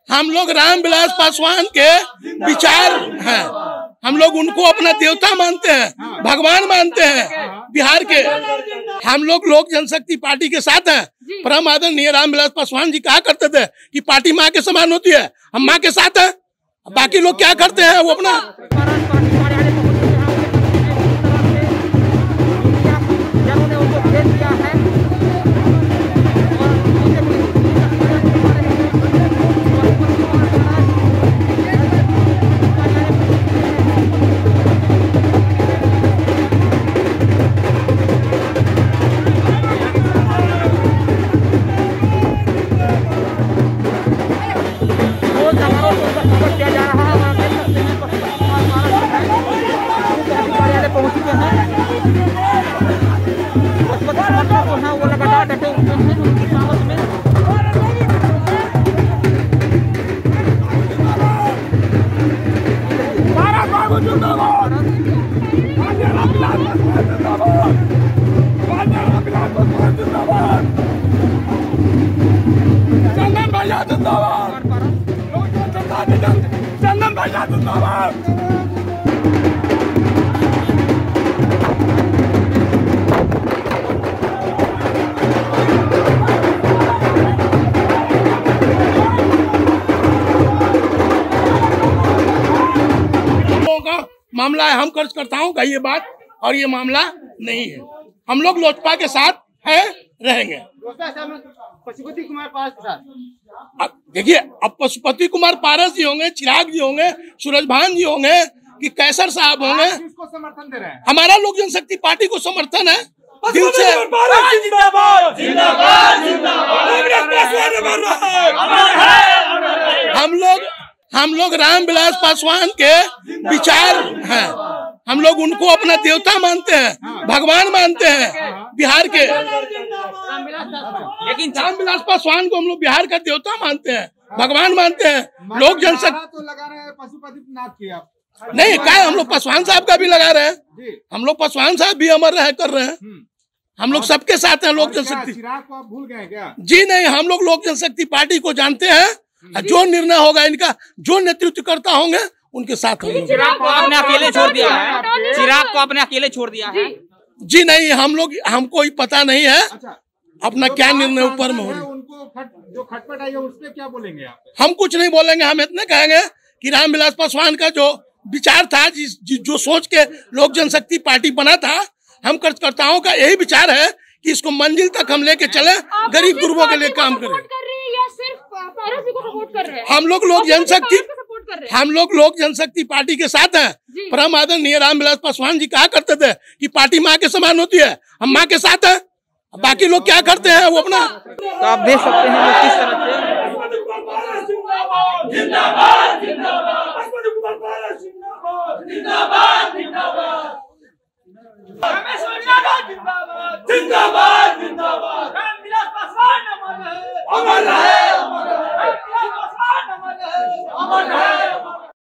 हम लोग रामविलास पासवान के विचार हैं, हम लोग उनको अपना देवता मानते हैं, भगवान मानते हैं बिहार के। हम लोग लोक जनशक्ति पार्टी के साथ हैं। परम आदरणीय रामविलास पासवान जी कहा करते थे कि पार्टी माँ के समान होती है, हम माँ के साथ हैं। बाकी लोग क्या करते हैं वो अपना मामला है। हम कार्यकर्ताओं का ये बात और ये मामला नहीं है। हम लोग लोजपा के साथ है, रहेंगे। पशुपति कुमार पारस, देखिए अब पशुपति कुमार पारस जी होंगे, चिराग जी होंगे, सूरजभान जी होंगे कि कैसर साहब होंगे, किसको समर्थन दे रहे हैं? हमारा लोक जनशक्ति पार्टी को समर्थन है दिल से। हम लोग रामविलास पासवान के विचार हैं, हम लोग उनको अपना देवता मानते हैं, भगवान मानते हैं बिहार के। लेकिन रामविलास पासवान को हम लोग बिहार का देवता मानते हैं, भगवान मानते हैं। लोक जनशक्ति तो लगा रहे हैं पशुपति नाथ की आप नहीं क्या, हम लोग पासवान साहब का भी लगा रहे हैं, हम लोग पासवान साहब भी अमर रह कर रहे हैं। हम लोग सबके साथ हैं लोक जनशक्ति। चिराग को आप भूल गए क्या? जी नहीं, हम लोग लोक जनशक्ति पार्टी को जानते हैं, जो निर्णय होगा इनका, जो नेतृत्व करता होंगे उनके साथ होंगे। चिराग को आपने अकेले छोड़ दिया है, चिराग को आपने अकेले छोड़ दिया है। जी नहीं, हम लोग, हमको पता नहीं है अपना क्या निर्णय ऊपर में होगा। उनको जो खटपट आई है उस पर क्या बोलेंगे आप? हम कुछ नहीं बोलेंगे, हम इतने कहेंगे कि रामविलास पासवान का जो विचार था, जो सोच के लोक जनशक्ति पार्टी बना था, हम कार्यकर्ताओं का यही विचार है कि इसको मंजिल तक हम लेके चले, गरीब गुरबों के लिए काम करें। हम लोग लोक जनशक्ति पार्टी के साथ हैं। परम आदरणीय रामविलास पासवान जी कहा करते थे कि पार्टी माँ के समान होती है, हम माँ के साथ हैं। बाकी लोग क्या करते हैं वो अपना तो आप देख सकते हैं लोग किस तरह से जिंदाबाद